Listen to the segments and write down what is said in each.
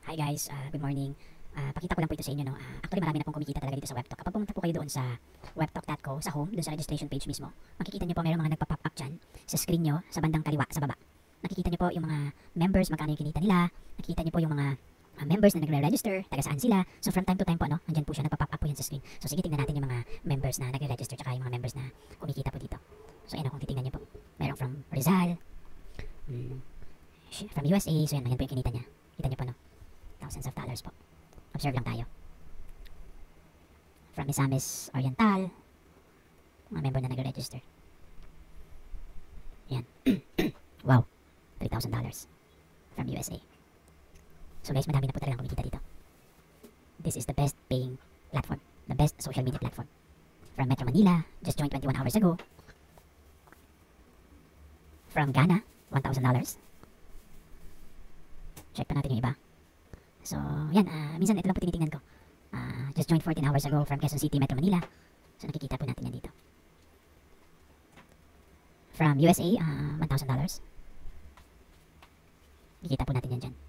Hi guys, good morning. Pakita ko lang po ito sa inyo, no? Actually, marami na pong kumikita talaga dito sa Webtalk. Kapag pumunta po kayo doon sa webtalk.co, sa home, doon sa registration page mismo, makikita nyo po mayroong mga nagpa-pop up dyan sa screen nyo, sa bandang kaliwa, sa baba. Nakikita nyo po yung mga members, magkano yung kinita nila. Nakikita nyo po yung mga members na nagre-register, taga saan sila. So from time to time po, no, nandyan po siya, nagpa-pop up po yan sa screen. So sige, tingnan natin yung mga members na nagre-register, tsaka yung mga members na kumikita po dito. So ayan, kung titingnan nyo po, mayroong from Rizal, from USA, so yan po yung kinita niya. Kita nyo po, no? Thousands of dollars po. Observe lang tayo. From Misamis Oriental, mga member na nag-register. Yan. Wow. $3,000 from USA. So guys, madami na po talagang kumikita dito. This is the best paying platform. The best social media platform. From Metro Manila, just joined 21 hours ago. From Ghana, $1,000. Check pa natin yung iba. So, yan, minsan ito lang po tinitingnan ko. Just joined 14 hours ago from Quezon City, Metro Manila. So, nakikita po natin yan dito. From USA, $1,000. Nakikita po natin yan dyan.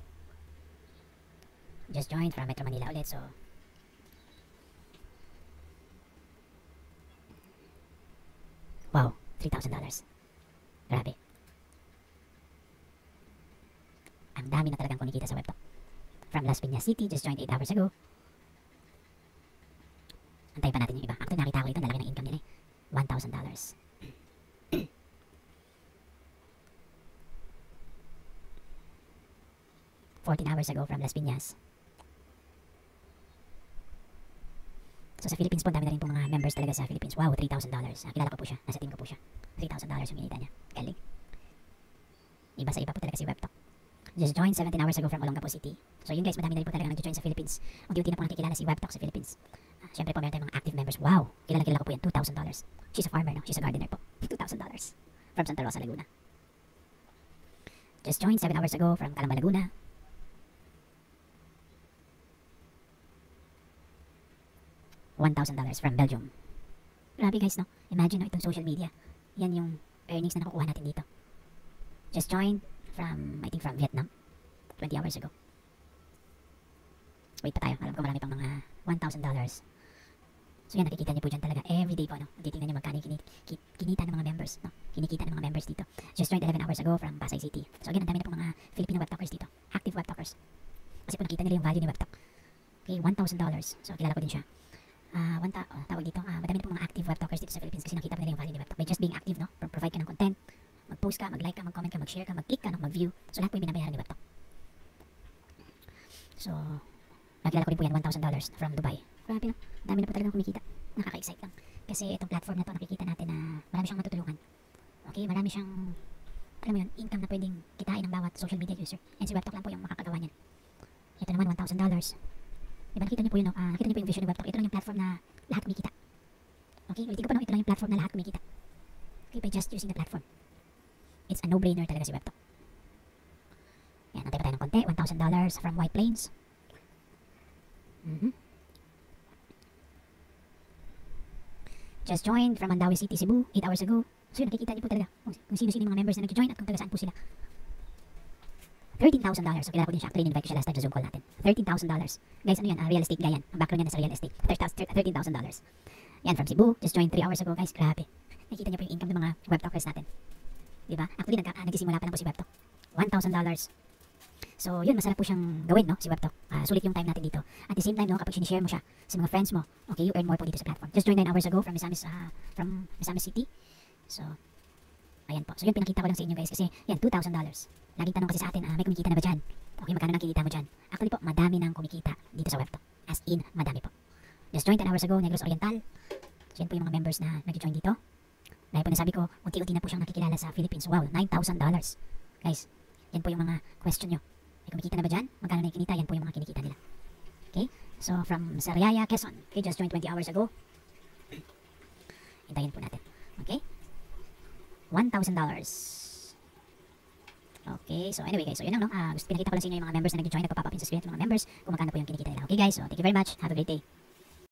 Just joined from Metro Manila ulit, so... Wow, $3,000. Grabe. Ang dami na talagang kumikita sa Webtalk. From Las Piñas City, just joined 8 hours ago. Antayin pa natin yung iba. Actually, nakita ko ito, nalaki ng income nila eh. $1,000. 14 hours ago from Las Piñas. So sa Philippines po, dami na rin po mga members talaga sa Philippines. Wow, $3,000. Kilala ko po siya. Nasa team ko po siya. $3,000 yung kinita niya. Galing. Iba sa iba po talaga si Webtalk. Just joined 17 hours ago from Olongapo City. So yun guys, madami na rin po talaga nag-join sa Philippines. Unti-unti na po nakikilala si Webtalk sa Philippines. Siyempre po, meron tayong mga active members. Wow, kilala ko po yan. $2,000. She's a farmer, no? She's a gardener po. $2,000 from Santa Rosa, Laguna. Just joined 7 hours ago from Calamba, Laguna. $1,000 from Belgium. Grabe guys, no? Imagine, no, itong social media. Yan yung earnings na nakukuha natin dito. Just joined from, I think from Vietnam. 20 hours ago. Wait pa tayo. Alam ko marami pang mga $1,000. So yan, nakikita niyo po dyan talaga. Everyday po, no? Titingnan niyo magkano yung kinita ng mga members, no? Kinikita ng mga members dito. Just joined 11 hours ago from Pasay City. So again, ang dami na po mga Filipino Webtalkers dito. Active Webtalkers. Kasi po nakita nila yung value ni Webtalk. Okay, $1,000. So kilala ko din siya. Tawag dito, madami na po mga active Webtalkers dito sa Philippines kasi nakita nila yung value ni Webtalk. By just being active, no? Provide ka ng content. Mag-post ka, mag-like ka, mag-comment ka, mag-share ka, mag-click ka, no? Mag-view. So lahat po yung binabayaran ni Webtalk. So, nakilala ko rin po yan, $1,000 from Dubai. Grabe, no? Dami na po talagang kumikita. Nakaka-excite lang. Kasi itong platform na to, nakikita natin na marami siyang matutulungan. Okay, marami siyang, alam mo yun, income na pwedeng kitain ng bawat social media user. And si Webtalk lang po yung makakagawa niyan. Ito naman, $1,000. Diba, nakita niyo po yun, no? Nakita niyo po yung vision ni Webtalk. Ito lang yung platform na lahat kumikita. Okay, ulitin ko pa, no? Ito lang yung platform na lahat kumikita. Okay, by just using the platform. It's a no-brainer talaga si Webtalk. Yan, nantay pa tayo ng konti. $1,000 from White Plains. Just joined from Mandawi City, Cebu, 8 hours ago. So yun, nakikita niyo po talaga kung sino-sino yung mga members na nag-join at kung taga saan po sila. $13,000. So kilala ko din siya. Actually, in-invite ko siya last time sa Zoom call natin. $13,000. Guys, ano yan? Real estate guy yan. Ang background niya nasa real estate. $13,000. Yan, from Cebu. Just joined 3 hours ago, guys. Grabe. Nakikita niyo po yung income ng mga Webtalkers natin. Diba? Actually, nagsisimula pa lang po si Webtalk. $1,000. So, yun, masarap po siyang gawin, no? Si Webtalk. Sulit yung time natin dito. At the same time, no, kapag sinishare mo siya sa mga friends mo, okay, you earn more po dito sa platform. Just joined 9 hours ago from Misamis City. So, ayan po. So, yun, pinakita ko lang sa inyo, guys. Kasi, yan, $2,000. Laging tanong kasi sa atin, may kumikita na ba dyan? Okay, magkano nang kinita mo dyan? Actually po, madami nang kumikita dito sa Webtalk. As in, madami po. Just joined 10 hours ago, Negros Oriental. So, yan po yung mga members na nag-join dito. Dahil po nasabi ko, unti-unti na po siyang nakikilala sa Philippines. Wow, $9,000. Guys, yan po yung mga question nyo. May kumikita na ba dyan? Magkano na yung kinita? Yan po yung mga kinikita nila. Okay? So, from Sariaya, Quezon. Okay, just joined 20 hours ago. Hintayin po natin. Okay? $1,000. Okay, so anyway guys, so yun lang, no? Pinakita ko lang sa inyo yung mga members na nag-join, nagpa-pop up in sa screen, yung mga members, kung magkano po yung kinikita nila. Okay guys, so thank you very much. Have a great day.